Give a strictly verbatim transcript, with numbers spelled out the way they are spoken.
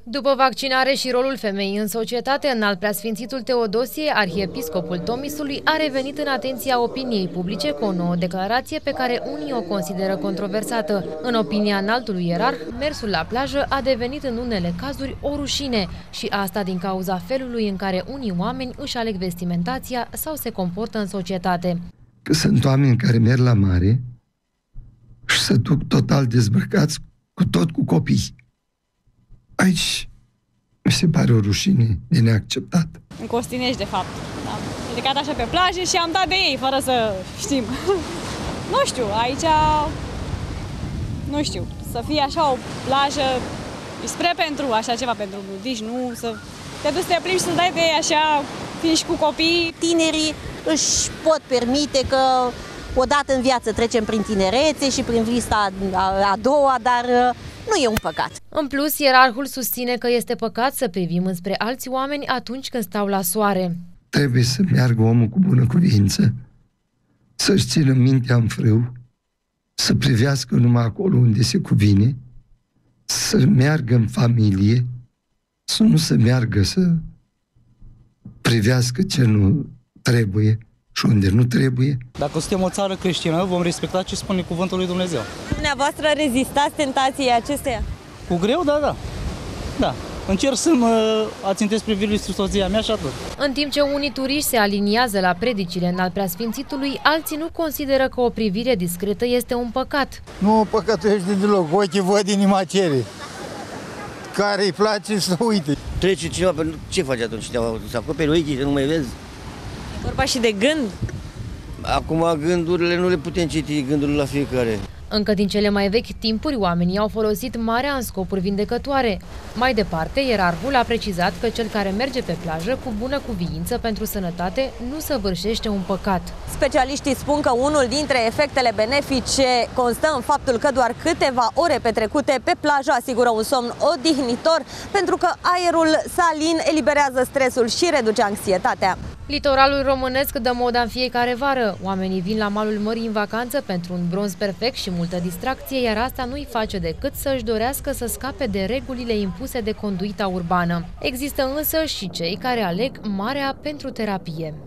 După vaccinare și rolul femeii în societate, înalt preasfințitul Teodosie, arhiepiscopul Tomisului, a revenit în atenția opiniei publice cu o nouă declarație pe care unii o consideră controversată. În opinia înaltului ierarh, mersul la plajă a devenit în unele cazuri o rușine și asta din cauza felului în care unii oameni își aleg vestimentația sau se comportă în societate. Că sunt oameni care merg la mare și se duc total dezbrăcați, cu tot cu copii. Aici mi se pare o rușine de neacceptat. În Costinești, de fapt. Am ridicat așa pe plajă și am dat de ei, fără să știm. Nu știu, aici, nu știu, să fie așa o plajă, spre pentru așa ceva, pentru nudiști, nu să te duci să te plimbi și să dai de ei așa, fiind și cu copii. Tinerii își pot permite că odată în viață trecem prin tinerețe și prin vista a, a doua, dar nu e un păcat. În plus, ierarhul susține că este păcat să privim înspre alți oameni atunci când stau la soare. Trebuie să meargă omul cu bună cuvință, să-și țină mintea în frâu, să privească numai acolo unde se cuvine, să meargă în familie, să nu să meargă să privească ce nu trebuie și unde nu trebuie. Dacă suntem o țară creștină, vom respecta ce spune cuvântul lui Dumnezeu. Dumneavoastră rezistați tentației acesteia? Cu greu, da, da. Da. Încerc să mă ațintesc privirile spre soția mea și atât. În timp ce unii turiști se aliniază la predicile înalt preasfințitului, alții nu consideră că o privire discretă este un păcat. Nu păcătuiești deloc, ochii văd, inima cere. Care îi place să uite. Trece cineva, ce faci atunci? Să acoperi ochii, să nu mai vezi? Vorba și de gând. Acum gândurile nu le putem citi, gândurile la fiecare. Încă din cele mai vechi timpuri, oamenii au folosit marea în scopuri vindecătoare. Mai departe, ierarhul a precizat că cel care merge pe plajă cu bună cuviință pentru sănătate nu săvârșește un păcat. Specialiștii spun că unul dintre efectele benefice constă în faptul că doar câteva ore petrecute pe plajă asigură un somn odihnitor, pentru că aerul salin eliberează stresul și reduce anxietatea. Litoralul românesc dă moda în fiecare vară. Oamenii vin la malul mării în vacanță pentru un bronz perfect și multă distracție, iar asta nu-i face decât să-și dorească să scape de regulile impuse de conduita urbană. Există însă și cei care aleg marea pentru terapie.